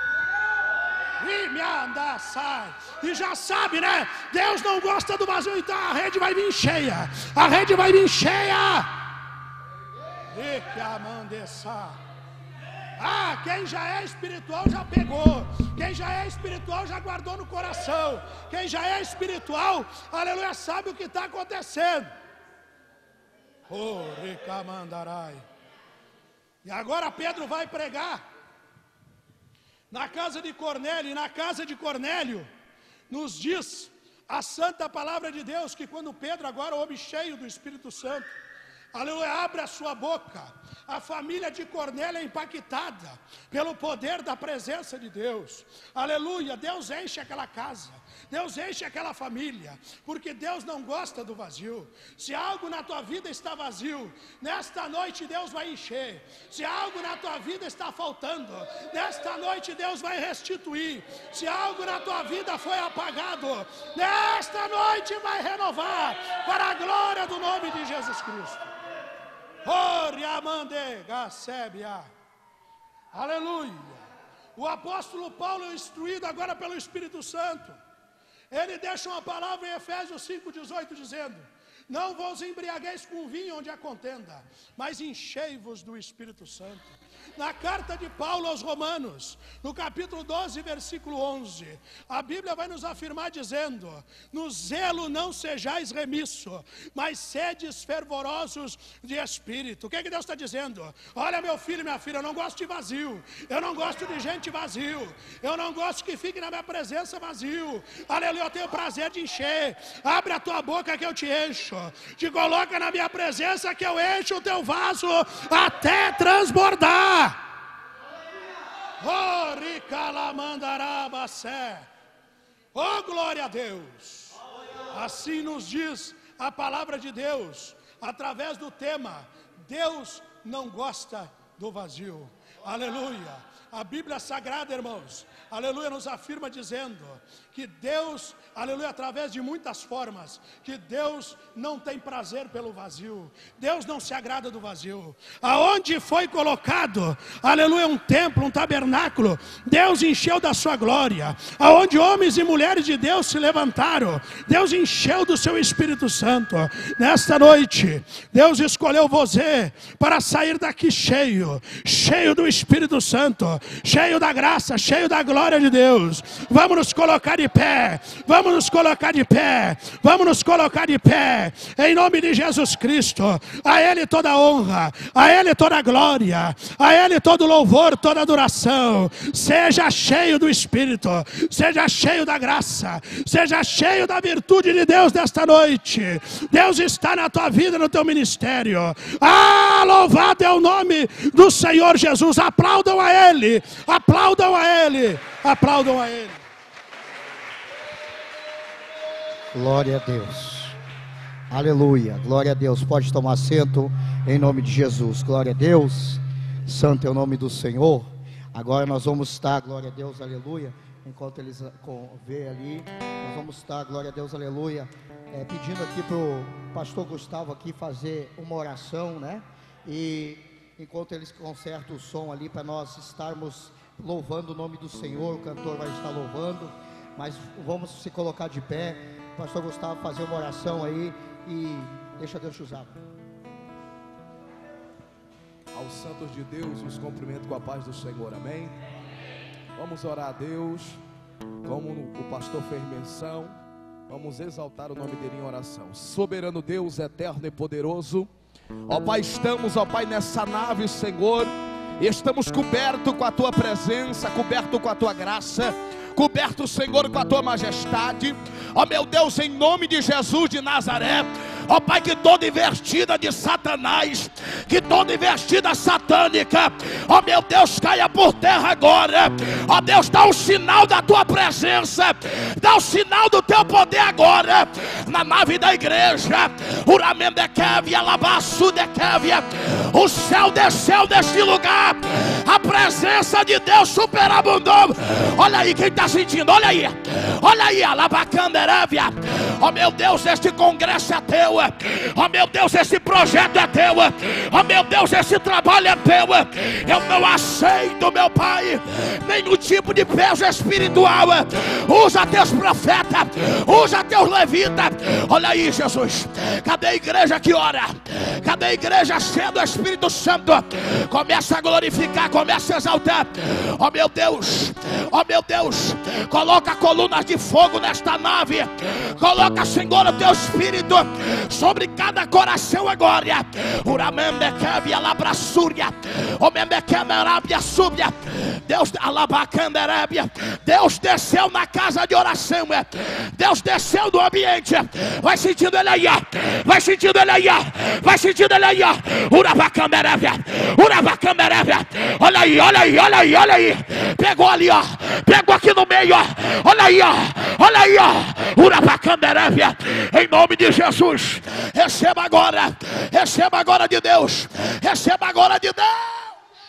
E me anda, sai. E já sabe, né? Deus não gosta do vazio, então a rede vai vir cheia. A rede vai vir cheia. E que amandeça. Ah, quem já é espiritual já pegou. Quem já é espiritual já guardou no coração. Quem já é espiritual, aleluia, sabe o que está acontecendo. Oh, ricamandarai. E agora Pedro vai pregar na casa de Cornélio, e na casa de Cornélio nos diz a santa palavra de Deus que quando Pedro, agora homem cheio do Espírito Santo, aleluia, abre a sua boca, a família de Cornélio é impactada pelo poder da presença de Deus. Aleluia, Deus enche aquela casa, Deus enche aquela família, porque Deus não gosta do vazio. Se algo na tua vida está vazio, nesta noite Deus vai encher. Se algo na tua vida está faltando, nesta noite Deus vai restituir. Se algo na tua vida foi apagado, nesta noite vai renovar, para a glória do nome de Jesus Cristo. Aleluia. O apóstolo Paulo, instruído agora pelo Espírito Santo, ele deixa uma palavra em Efésios cinco, dezoito, dizendo: não vos embriagueis com vinho onde há contenda, mas enchei-vos do Espírito Santo. Na carta de Paulo aos Romanos, no capítulo doze, versículo onze, a Bíblia vai nos afirmar dizendo: no zelo não sejais remisso, mas sedes fervorosos de espírito. O que é que Deus está dizendo? Olha, meu filho e minha filha, eu não gosto de vazio, eu não gosto de gente vazio, eu não gosto que fique na minha presença vazio. Aleluia, eu tenho prazer de encher. Abre a tua boca que eu te encho, te coloca na minha presença que eu encho o teu vaso até transbordar. Oh, ricalamandarabacé. Oh, glória a Deus. Assim nos diz a palavra de Deus, através do tema: Deus não gosta do vazio. Aleluia. A Bíblia Sagrada, irmãos, aleluia, nos afirma dizendo que Deus, aleluia, através de muitas formas, que Deus não tem prazer pelo vazio, Deus não se agrada do vazio. Aonde foi colocado, aleluia, um templo, um tabernáculo, Deus encheu da sua glória. Aonde homens e mulheres de Deus se levantaram, Deus encheu do seu Espírito Santo. Nesta noite, Deus escolheu você para sair daqui cheio, cheio do Espírito Santo, cheio da graça, cheio da glória de Deus. Vamos nos colocar de pé, vamos nos colocar de pé, vamos nos colocar de pé, em nome de Jesus Cristo. A Ele toda honra, a Ele toda glória, a Ele todo louvor, toda adoração. Seja cheio do Espírito, seja cheio da graça, seja cheio da virtude de Deus nesta noite. Deus está na tua vida, no teu ministério. Ah, louvado é o nome do Senhor Jesus. Aplaudam a Ele, aplaudam a Ele, aplaudam a Ele. Glória a Deus, aleluia, glória a Deus. Pode tomar assento em nome de Jesus. Glória a Deus, santo é o nome do Senhor. Agora nós vamos estar, glória a Deus, aleluia. Enquanto eles vê ali, nós vamos estar, glória a Deus, aleluia, é, pedindo aqui para o pastor Gustavo aqui fazer uma oração, né? E enquanto eles consertam o som ali, para nós estarmos louvando o nome do Senhor, o cantor vai estar louvando, mas vamos se colocar de pé. Pastor Gustavo fazer uma oração aí e deixa Deus te usar. Aos santos de Deus os cumprimento com a paz do Senhor, amém? Vamos orar a Deus, como o pastor fez menção, vamos exaltar o nome dele em oração. Soberano Deus, eterno e poderoso, ó Pai, estamos, ó Pai, nessa nave, Senhor, e estamos cobertos com a Tua presença, cobertos com a Tua graça, coberto, Senhor, com a Tua majestade. Ó meu Deus, em nome de Jesus de Nazaré, ó Pai, que toda investida de Satanás, que toda investida satânica, ó meu Deus, caia por terra agora. Ó Deus, dá o sinal da Tua presença, dá o sinal do Teu poder agora, na nave da igreja. Uramendekevia, Labassudekevia, o céu desceu deste lugar, a presença de Deus superabundou. Olha aí quem está sentindo, olha aí, olha aí, Alabacanderévia. Ó meu Deus, este congresso é Teu. Ó meu Deus, esse projeto é Teu. Ó meu Deus, esse trabalho é Teu. Eu não aceito, meu Pai, nenhum tipo de peso espiritual. Usa Teus profetas, usa Teus levitas. Olha aí, Jesus, cadê a igreja que ora? Cadê a igreja cheia do Espírito Santo? Começa a glorificar, começa a exaltar. Ó meu Deus, ó meu Deus, coloca colunas de fogo nesta nave. Coloca, Senhor, o Teu Espírito sobre cada coração agora. Uramendekevia, Labrassúria, Omembekemerabia, Súbia. Deus, Alabacanderévia, Deus desceu na casa de oração. Deus desceu no ambiente. Vai sentindo Ele aí, vai sentindo Ele aí, vai sentindo Ele aí. Urabacanderévia, Urabacanderévia. Olha aí, olha aí, olha aí, olha aí. Pegou ali, ó, pegou aqui no meio, ó. Olha aí, ó, olha aí, ó. Urabacanderévia, em nome de Jesus. Receba agora, receba agora de Deus, receba agora de Deus.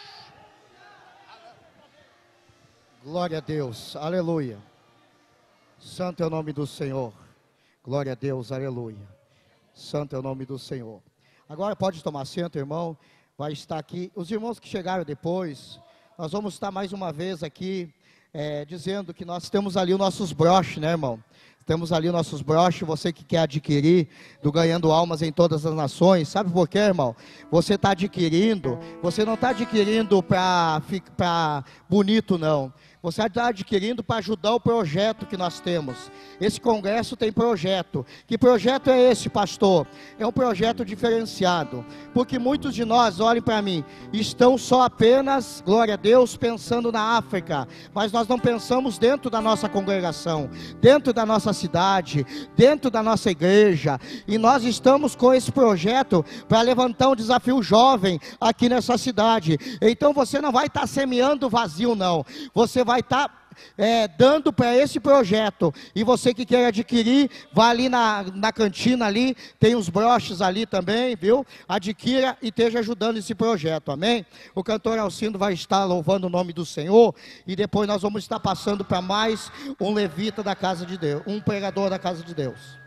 Glória a Deus, aleluia. Santo é o nome do Senhor. Glória a Deus, aleluia. Santo é o nome do Senhor. Agora pode tomar assento, irmão. Vai estar aqui, os irmãos que chegaram depois, nós vamos estar mais uma vez aqui, é, dizendo que nós temos ali os nossos broches, né, irmão? Temos ali nossos broches, você que quer adquirir, do Ganhando Almas em Todas as Nações. Sabe por quê, irmão? Você está adquirindo, você não está adquirindo para bonito, não. Você está adquirindo para ajudar o projeto que nós temos. Esse congresso tem projeto. Que projeto é esse, pastor? É um projeto diferenciado. Porque muitos de nós, olhem para mim, estão só apenas, glória a Deus, pensando na África. Mas nós não pensamos dentro da nossa congregação, dentro da nossa cidade, dentro da nossa igreja. E nós estamos com esse projeto para levantar um desafio jovem aqui nessa cidade. Então você não vai estar semeando vazio, não. Você vai estar é, dando para esse projeto. E você que quer adquirir, vá ali na, na cantina ali, tem os broches ali também, viu? Adquira e esteja ajudando esse projeto, amém? O cantor Alcindo vai estar louvando o nome do Senhor, e depois nós vamos estar passando para mais um levita da casa de Deus, um pregador da casa de Deus.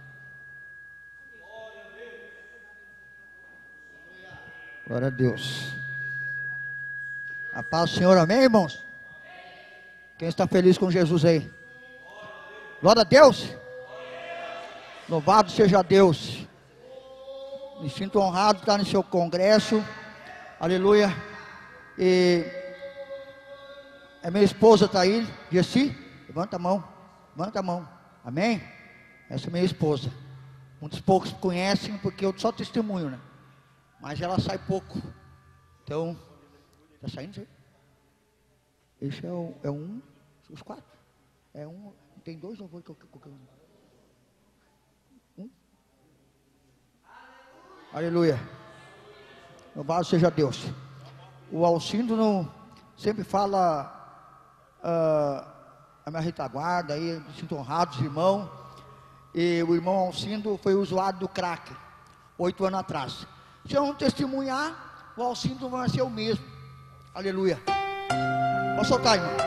Glória a Deus. A paz do Senhor, amém, irmãos? Quem está feliz com Jesus aí? Glória a Deus. Louvado seja Deus. Me sinto honrado de estar no seu congresso. Aleluia. E a minha esposa está aí, Jessi. Levanta a mão, levanta a mão. Amém? Essa é minha esposa. Muitos poucos conhecem, porque eu só testemunho, né? Mas ela sai pouco. Então, está saindo isso aí? Esse é, o, é um, os quatro. É um, tem dois louvores que eu quero. Um. Aleluia. Louvado seja Deus. O Alcindo não, sempre fala uh, a minha retaguarda, aí, me sinto honrado, os irmãos. E o irmão Alcindo foi usuário do crack, oito anos atrás. Se eu não testemunhar, o Alcindo vai ser o mesmo. Aleluia. Pode soltar, irmão.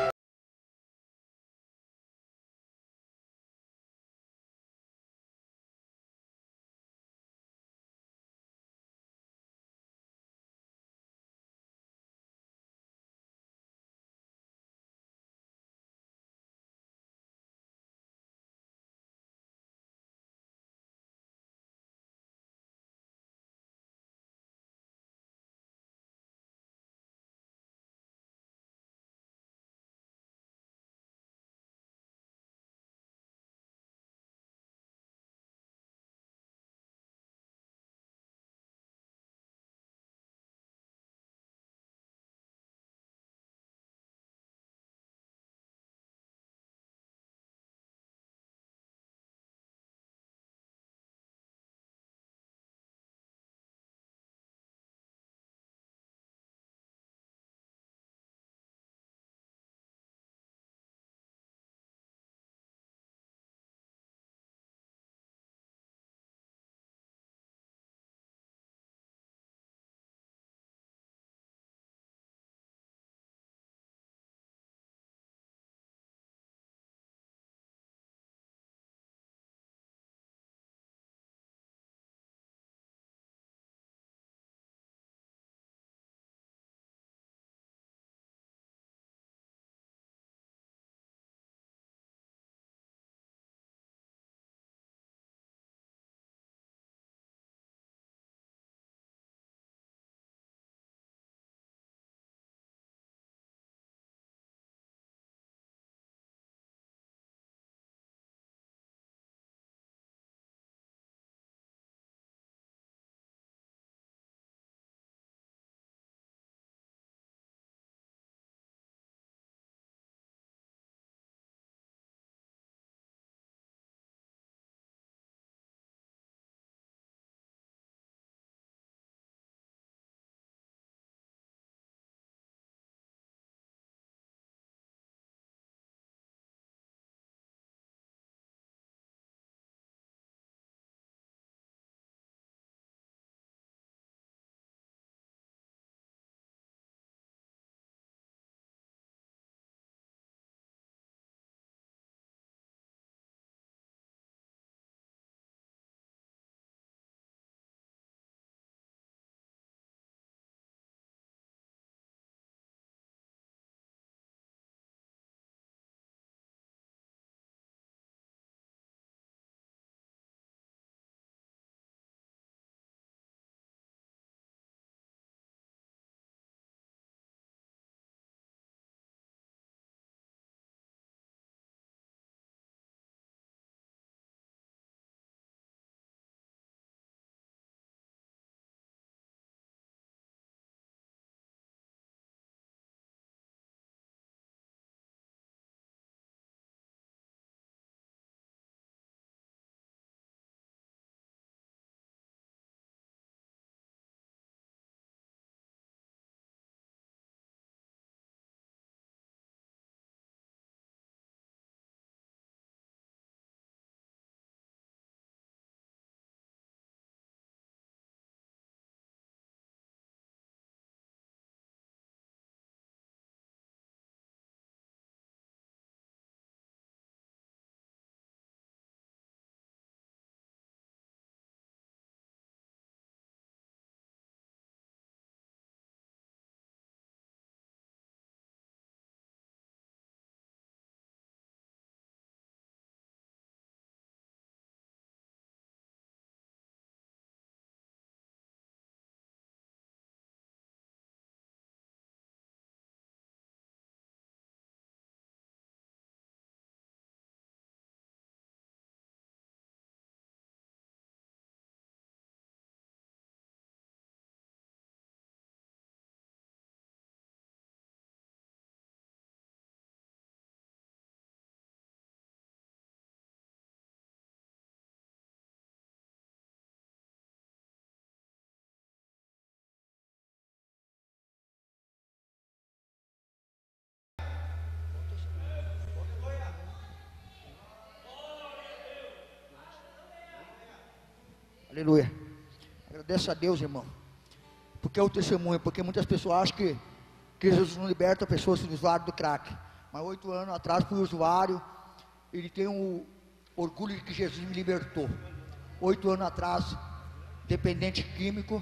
Aleluia. Agradeço a Deus, irmão. Porque é o testemunho. Porque muitas pessoas acham que, que Jesus não liberta pessoas do usuário do crack. Mas oito anos atrás fui usuário. Ele tem o orgulho de que Jesus me libertou. Oito anos atrás, dependente químico.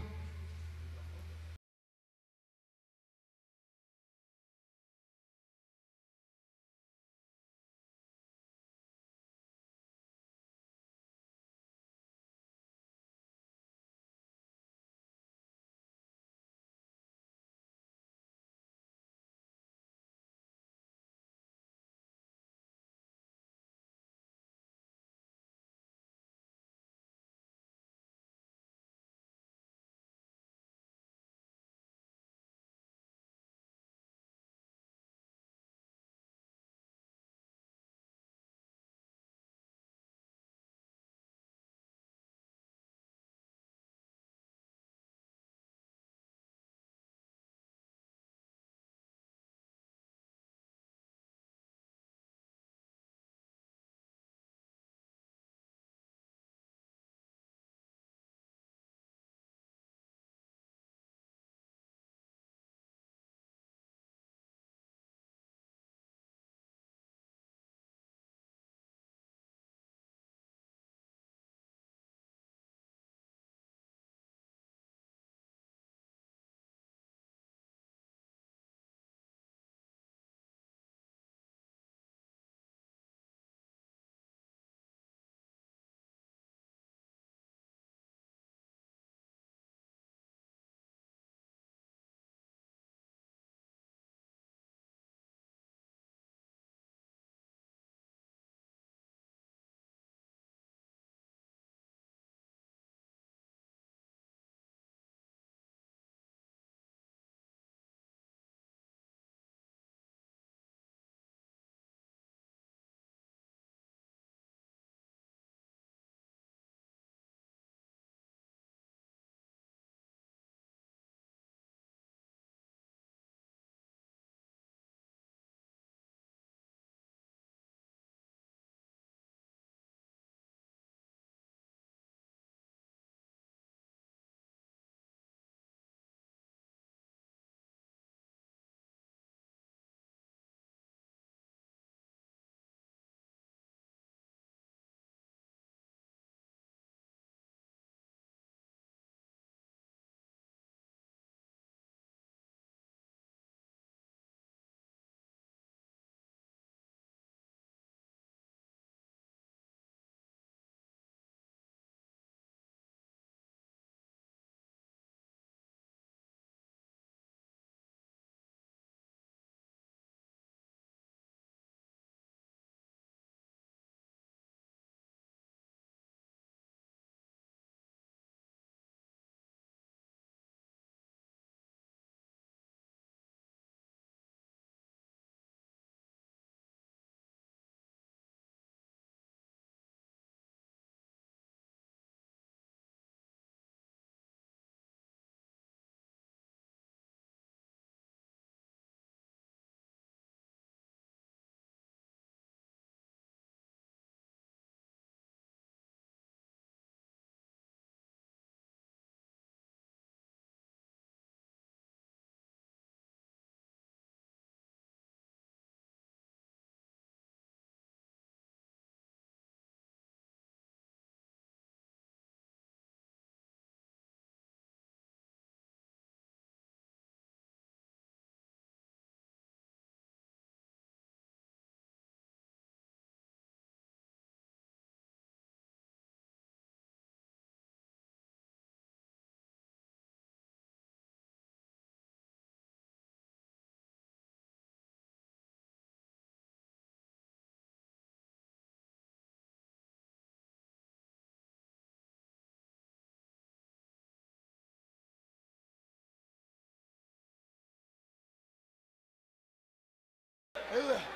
Aleluia.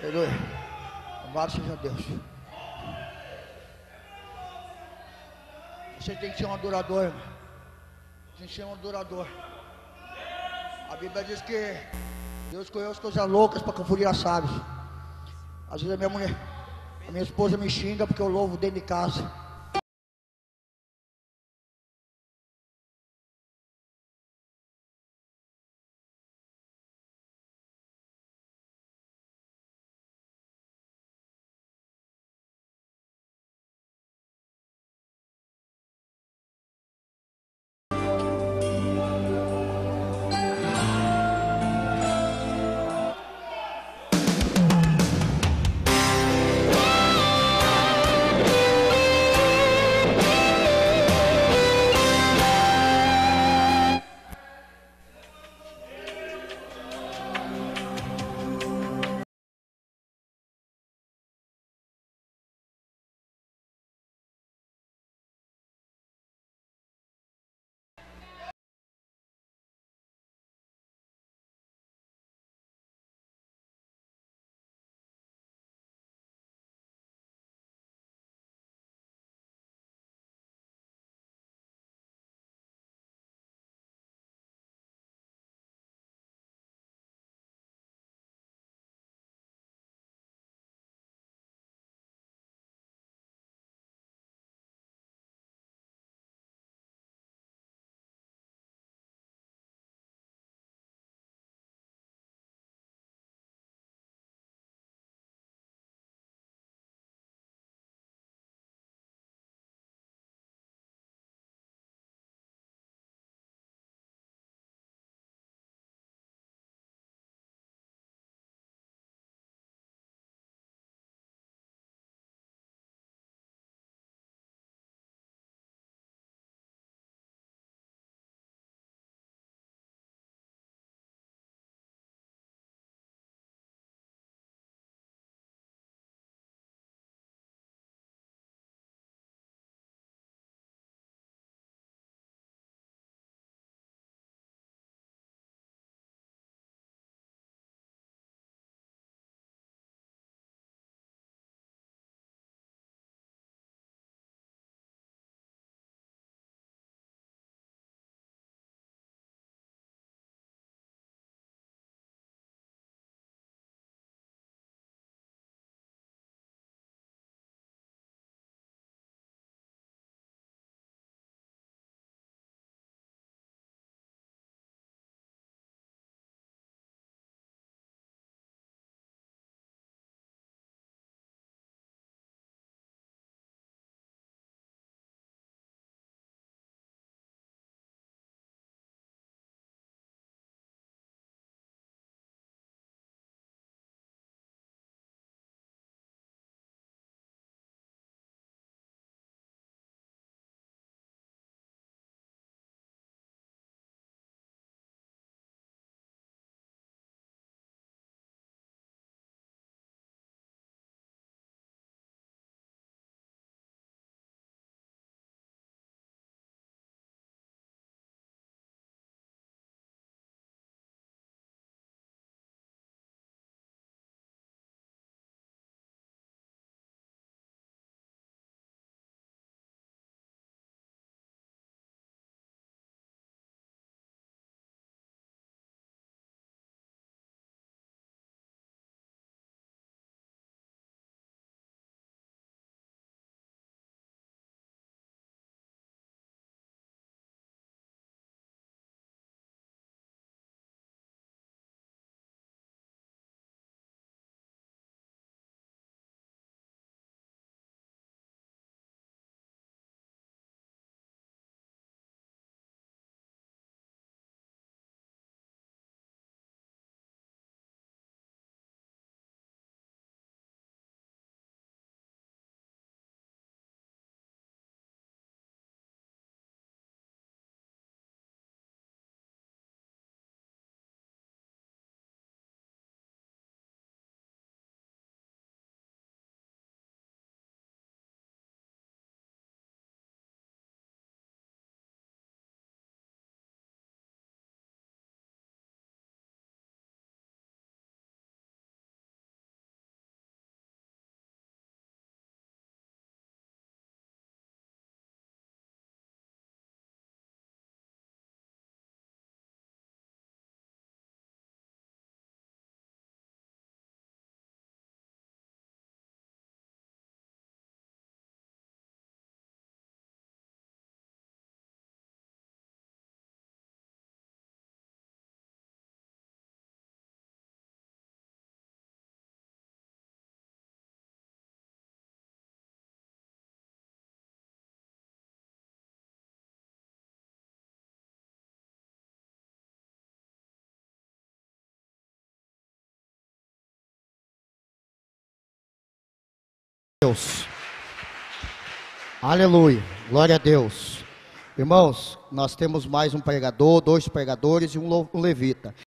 Aleluia. Louvado seja Deus. Você tem que ser um adorador, irmão. Tem que ser um adorador. A Bíblia diz que Deus escolheu as coisas loucas para confundir as sábias. Às vezes a minha mulher, a minha esposa me xinga porque eu louvo dentro de casa. Deus. Aleluia. Glória a Deus. Irmãos, nós temos mais um pregador, dois pregadores e um levita.